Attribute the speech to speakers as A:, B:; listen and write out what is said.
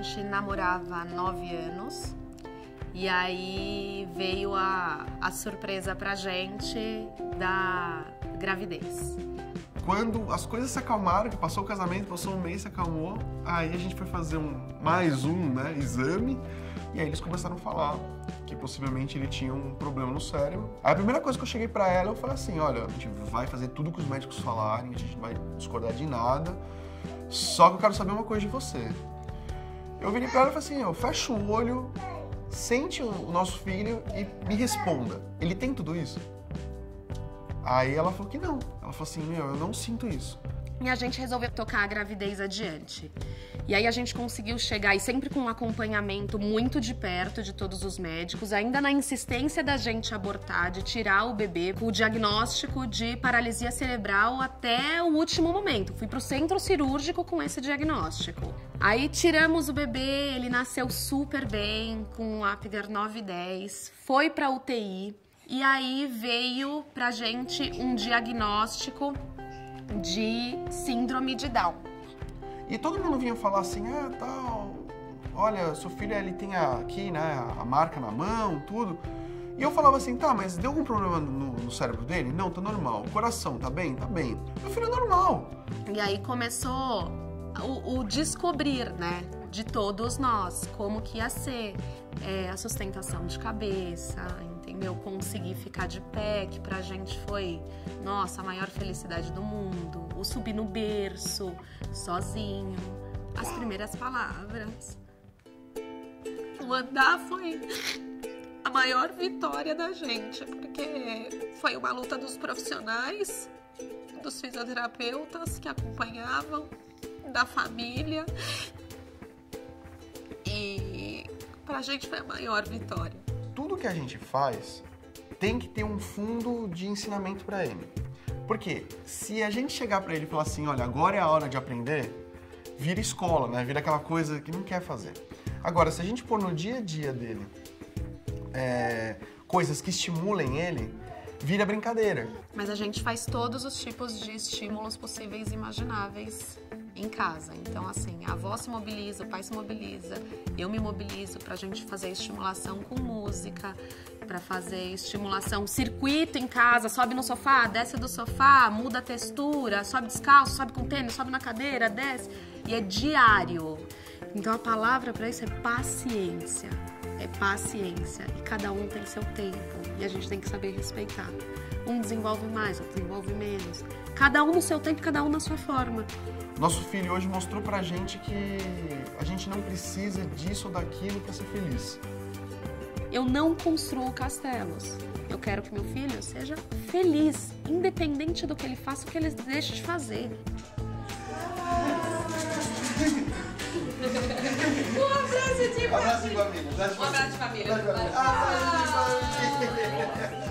A: gente namorava há 9 anos. E aí veio a surpresa pra gente da gravidez.
B: Quando as coisas se acalmaram, que passou o casamento, passou um mês, se acalmou, aí a gente foi fazer mais um, né, exame, e aí eles começaram a falar que possivelmente ele tinha um problema no cérebro. Aí a primeira coisa que eu cheguei pra ela, eu falei assim, olha, a gente vai fazer tudo que os médicos falarem, a gente não vai discordar de nada, só que eu quero saber uma coisa de você. Eu virei pra ela e falei assim, fecha o olho, sente o nosso filho e me responda, ele tem tudo isso? Aí ela falou que não. Ela falou assim, eu não sinto isso.
A: E a gente resolveu tocar a gravidez adiante. E aí a gente conseguiu chegar, e sempre com um acompanhamento muito de perto de todos os médicos, ainda na insistência da gente abortar, de tirar o bebê com o diagnóstico de paralisia cerebral até o último momento. Fui pro centro cirúrgico com esse diagnóstico. Aí tiramos o bebê, ele nasceu super bem, com um Apgar 910, foi pra UTI. E aí veio pra gente um diagnóstico de síndrome de Down.
B: E todo mundo vinha falar assim, tal, olha, seu filho ele tem aqui, né, a marca na mão, tudo. E eu falava assim, tá, mas deu algum problema no cérebro dele? Não, tá normal. O coração, tá bem? Tá bem. Meu filho é normal.
A: E aí começou o descobrir, né, de todos nós, como que ia ser a sustentação de cabeça, entendeu? Conseguir ficar de pé, que pra gente foi, nossa, a maior felicidade do mundo. O subir no berço, sozinho, as primeiras palavras. O andar foi a maior vitória da gente, porque foi uma luta dos profissionais, dos fisioterapeutas que acompanhavam, da família. E pra gente foi a maior vitória.
B: Tudo que a gente faz tem que ter um fundo de ensinamento pra ele. Porque se a gente chegar pra ele e falar assim, olha, agora é a hora de aprender, vira escola, né? Vira aquela coisa que não quer fazer. Agora, se a gente pôr no dia a dia dele coisas que estimulem ele, vira brincadeira.
A: Mas a gente faz todos os tipos de estímulos possíveis e imagináveis em casa. Então, assim, a avó se mobiliza, o pai se mobiliza, eu me mobilizo pra gente fazer estimulação com música, pra fazer estimulação, circuito em casa, sobe no sofá, desce do sofá, muda a textura, sobe descalço, sobe com tênis, sobe na cadeira, desce. E é diário. Então, a palavra pra isso é paciência. É paciência. E cada um tem seu tempo. E a gente tem que saber respeitar. Um desenvolve mais, outro desenvolve menos. Cada um no seu tempo, cada um na sua forma.
B: Nosso filho hoje mostrou pra gente que a gente não precisa disso ou daquilo pra ser feliz.
A: Eu não construo castelos. Eu quero que meu filho seja feliz, independente do que ele faça ou que ele deixe de fazer.
C: Um abraço de família.
D: Um abraço de família.
C: Um abraço de família.